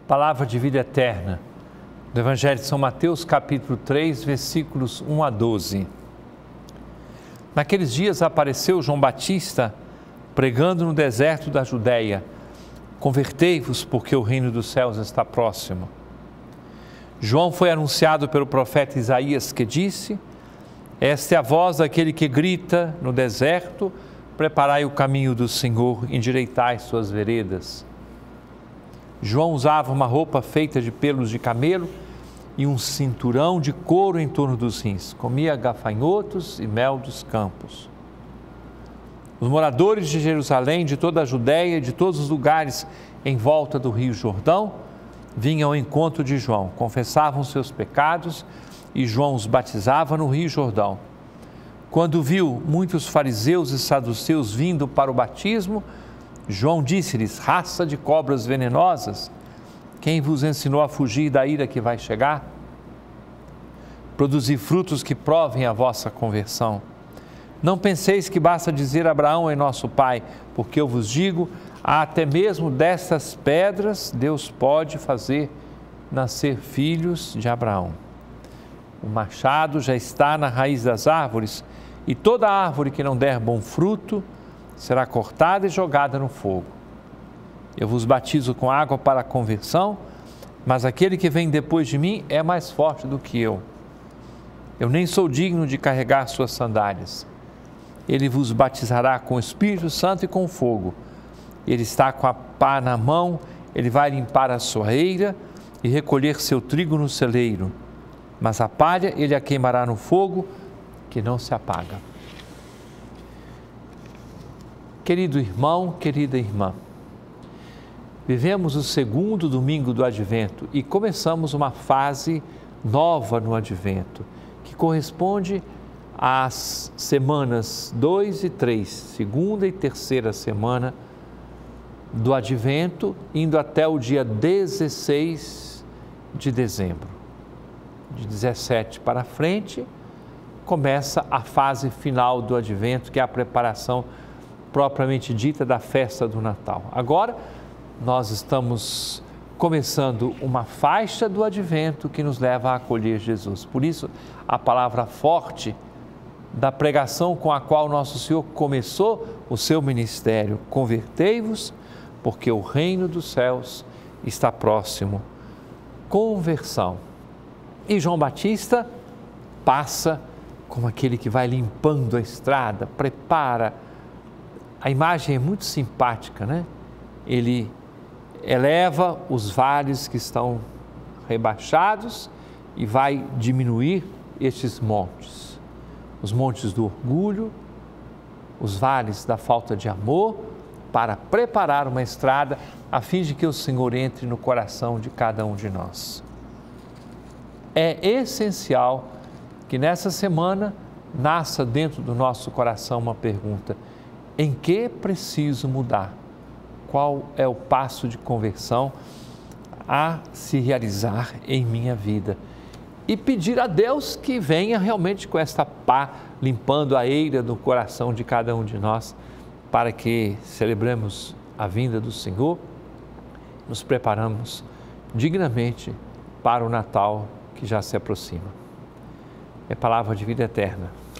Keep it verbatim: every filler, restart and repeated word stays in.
Palavra de vida eterna, do Evangelho de São Mateus, capítulo três, versículos um a doze. Naqueles dias apareceu João Batista pregando no deserto da Judéia: convertei-vos, porque o reino dos céus está próximo. João foi anunciado pelo profeta Isaías, que disse: esta é a voz daquele que grita no deserto, preparai o caminho do Senhor, endireitai suas veredas. João usava uma roupa feita de pelos de camelo e um cinturão de couro em torno dos rins. Comia gafanhotos e mel dos campos. Os moradores de Jerusalém, de toda a Judéia e de todos os lugares em volta do rio Jordão, vinham ao encontro de João, confessavam seus pecados e João os batizava no rio Jordão. Quando viu muitos fariseus e saduceus vindo para o batismo, João disse-lhes: raça de cobras venenosas, quem vos ensinou a fugir da ira que vai chegar? Produzi frutos que provem a vossa conversão. Não penseis que basta dizer: Abraão é nosso pai, porque eu vos digo, até mesmo destas pedras Deus pode fazer nascer filhos de Abraão. O machado já está na raiz das árvores, e toda árvore que não der bom fruto será cortada e jogada no fogo. Eu vos batizo com água para a conversão, mas aquele que vem depois de mim é mais forte do que eu. Eu nem sou digno de carregar suas sandálias. Ele vos batizará com o Espírito Santo e com fogo. Ele está com a pá na mão, ele vai limpar a sua eira e recolher seu trigo no celeiro, mas a palha ele a queimará no fogo, que não se apaga. Querido irmão, querida irmã, vivemos o segundo domingo do Advento e começamos uma fase nova no Advento, que corresponde às semanas dois e três, segunda e terceira semana do Advento, indo até o dia dezesseis de dezembro. De dezessete para frente, começa a fase final do Advento, que é a preparação propriamente dita da festa do Natal. Agora, nós estamos começando uma faixa do Advento que nos leva a acolher Jesus. Por isso, a palavra forte da pregação com a qual nosso Senhor começou o seu ministério: convertei-vos, porque o reino dos céus está próximo. Conversão. E João Batista passa como aquele que vai limpando a estrada, prepara. A imagem é muito simpática, né? Ele eleva os vales que estão rebaixados e vai diminuir estes montes. Os montes do orgulho, os vales da falta de amor, para preparar uma estrada a fim de que o Senhor entre no coração de cada um de nós. É essencial que nessa semana nasça dentro do nosso coração uma pergunta: em que preciso mudar? Qual é o passo de conversão a se realizar em minha vida? E pedir a Deus que venha realmente com esta pá, limpando a eira do coração de cada um de nós, para que celebremos a vinda do Senhor, nos preparamos dignamente para o Natal que já se aproxima. É palavra de vida eterna.